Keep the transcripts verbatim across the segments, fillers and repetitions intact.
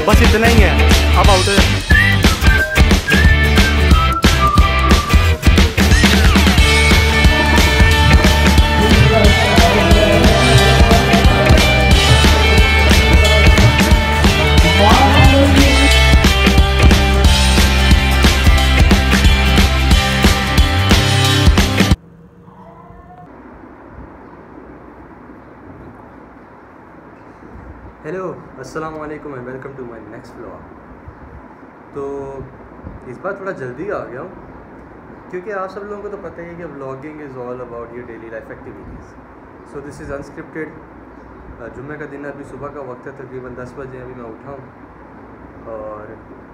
बस इतना ही है, अब आउट हो जाए। हेलो, अस्सलाम वालेकुम and welcome to my next vlog. तो इस बार थोड़ा जल्दी आ गया हूँ क्योंकि आप सब लोगों को तो पता ही है कि vlogging is all about your daily life activities. So this is unscripted. जुम्मे का दिन अभी सुबह का वक्त है, तकरीबन दस बजे अभी मैं उठा हूँ और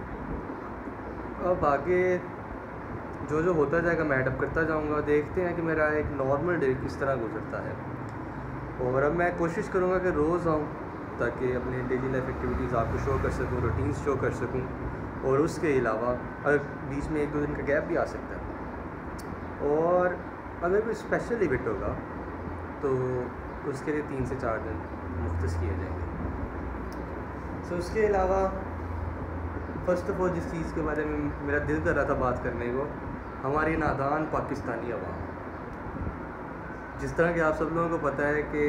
अब आगे जो जो होता जाएगा मैं एडअप करता जाऊँगा। देखते हैं कि मेरा एक नॉर्मल डे किस तरह गुजरता है और अब मैं कोशिश करूँगा कि रोज़ आऊँ ताकि अपनी डेली लाइफ एक्टिविटीज़ आपको शो कर सकूँ, रूटीन्स शो कर सकूँ। और उसके अलावा अगर बीच में एक दो दिन का गैप भी आ सकता है और अगर कोई स्पेशल इवेंट होगा तो उसके लिए तीन से चार दिन मुख्तस किए जाएंगे। सो so, उसके अलावा फ़र्स्ट ऑफ ऑल जिस चीज़ के बारे में मेरा दिल कर रहा था बात करने को, हमारी नादान पाकिस्तानी अवाम। जिस तरह कि आप सब लोगों को पता है कि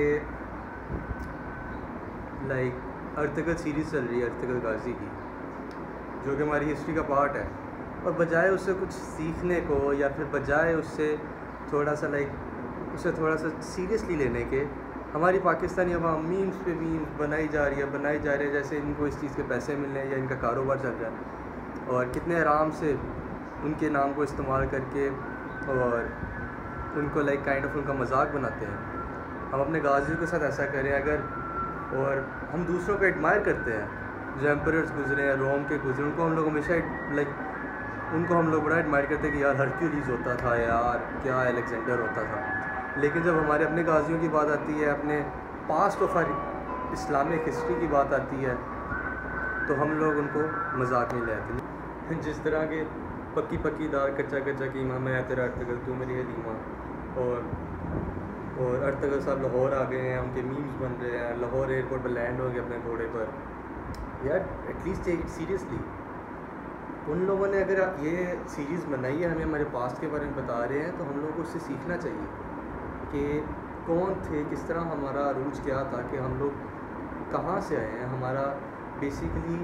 लाइक अर्तगल सीरीज़ चल रही है अर्तगल गाजी की, जो कि हमारी हिस्ट्री का पार्ट है, और बजाय उससे कुछ सीखने को या फिर बजाय उससे थोड़ा सा लाइक उसे थोड़ा सा सीरियसली लेने के, हमारी पाकिस्तानी अवाम मीम्स पे मीम्स बनाई जा रही है बनाई जा रही है जैसे इनको इस चीज़ के पैसे मिल रहे हैं या इनका कारोबार चल रहा है, और कितने आराम से उनके नाम को इस्तेमाल करके और उनको लाइक काइंड ऑफ उनका मजाक बनाते हैं। हम अपने गाजियों के साथ ऐसा करें अगर, और हम दूसरों को एडमायर करते हैं जो एम्परर्स गुजरे हैं, रोम के गुजरे, उनको हम लोग हमेशा लाइक उनको हम लोग बड़ा एडमायर करते हैं कि यार हरक्यूलिस होता था, यार क्या अलेक्जेंडर होता था। लेकिन जब हमारे अपने गाजियों की बात आती है, अपने past of our Islamic history की बात आती है, तो हम लोग उनको मजाक में ले आते हैं। जिस तरह के पक्की पक्की दार कच्चा कच्चा कीमा, मैं तेरा अर्तगल तू मेरी हलीमा, और और अर्तगल साहब लाहौर आ गए हैं, उनके मीम्स बन रहे हैं, लाहौर एयरपोर्ट पर लैंड हो गए अपने घोड़े पर। यार एटलीस्ट टेक इट सीरियसली। उन लोगों ने अगर ये सीरीज़ बनाई है, हमें हमारे पास्ट के बारे में बता रहे हैं, तो हम लोगों को उससे सीखना चाहिए कि कौन थे, किस तरह हमारा अरूज क्या था, कि हम लोग कहाँ से आए हैं। हमारा बेसिकली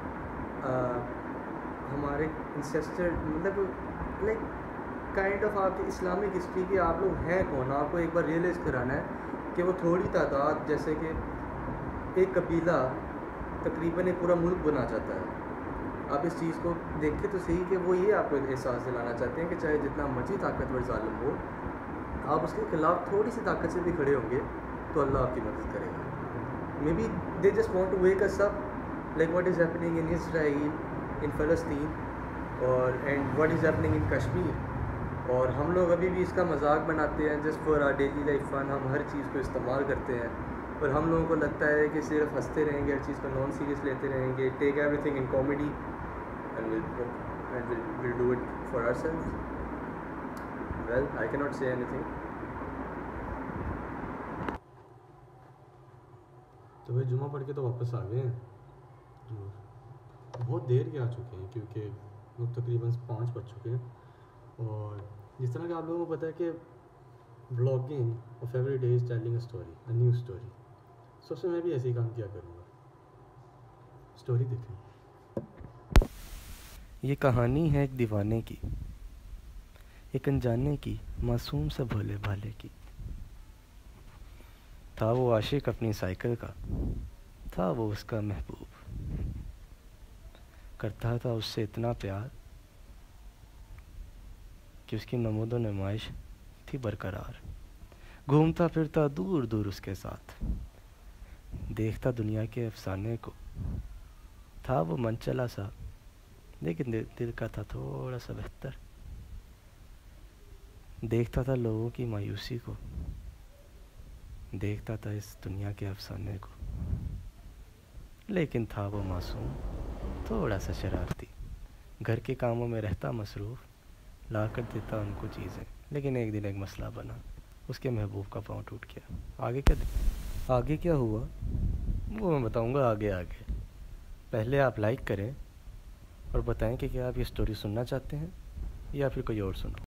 हमारे इंसेस्टर मतलब लाइक काइंड ऑफ आपकी इस्लामिक हिस्ट्री के आप लोग हैं कौन। आपको एक बार रियलाइज़ कराना है कि वो थोड़ी तादाद, जैसे कि एक कबीला तकरीबन एक पूरा मुल्क बना चाहता है। आप इस चीज़ को देखें तो सही कि वो ये आपको एहसास दिलाना चाहते हैं कि चाहे जितना मर्जी ताकतवर ज़ालिम हो, आप उसके ख़िलाफ़ थोड़ी सी ताकत से भी खड़े होंगे तो अल्लाह आपकी मदद करेगा। Maybe they just want to wake us up like what is happening in Israel, in फ़लस्तीन, और and what is happening in Kashmir. और हम लोग अभी भी इसका मजाक बनाते हैं just for our daily life fun. हम हर चीज़ को इस्तेमाल करते हैं और हम लोगों को लगता है कि सिर्फ हंसते रहेंगे, हर चीज़ को नॉन सीरियस लेते रहेंगे, take everything in comedy and will and will will do it for ourselves. Well, I can not say anything. तो भाई जुम्मा पढ़ के तो वापस आ गए हैं, बहुत देर के आ चुके हैं क्योंकि वो तकरीबन पाँच बज चुके हैं। और जिस तरह कि आप लोगों को पता है कि blogging of every day is telling a story, a new story. So उसमें मैं भी ऐसे ही काम किया करूँगा। स्टोरी देखें। ये कहानी है एक दीवाने की, एक अनजाने की, मासूम सा भोले भाले की। था वो आशिक अपनी साइकिल का, था वो उसका महबूब, करता था उससे इतना प्यार कि उसकी नमूदो नुमाइश थी बरकरार। घूमता फिरता दूर दूर उसके साथ, देखता दुनिया के अफसाने को। था वो मनचला सा, लेकिन दिल, दिल का था थोड़ा सा बेहतर। देखता था लोगों की मायूसी को, देखता था इस दुनिया के अफसाने को, लेकिन था वो मासूम, थोड़ा सा शरारती। घर के कामों में रहता मसरूफ़, ला कर देता उनको चीज़ें। लेकिन एक दिन एक मसला बना, उसके महबूब का पाँव टूट गया। आगे क्या आगे क्या हुआ वो मैं बताऊंगा आगे आगे। पहले आप लाइक करें और बताएं कि क्या आप ये स्टोरी सुनना चाहते हैं या फिर कोई और सुनो।